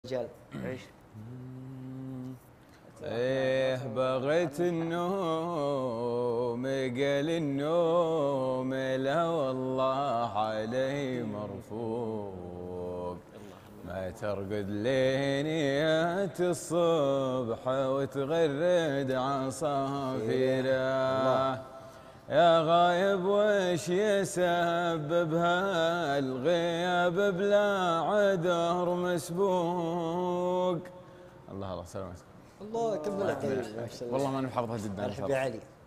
رجال عيش. ايه بغيت النوم قال النوم لا والله علي مرفوق ما ترقد لينية الصبح وتغرد عصافيره يا غايب وش يسبب هالغياب بلا عذر مسبوق. الله سلامتك. الله كملها طيب ما شاء الله. والله ماني محافظها جدا. مرحبا يا علي.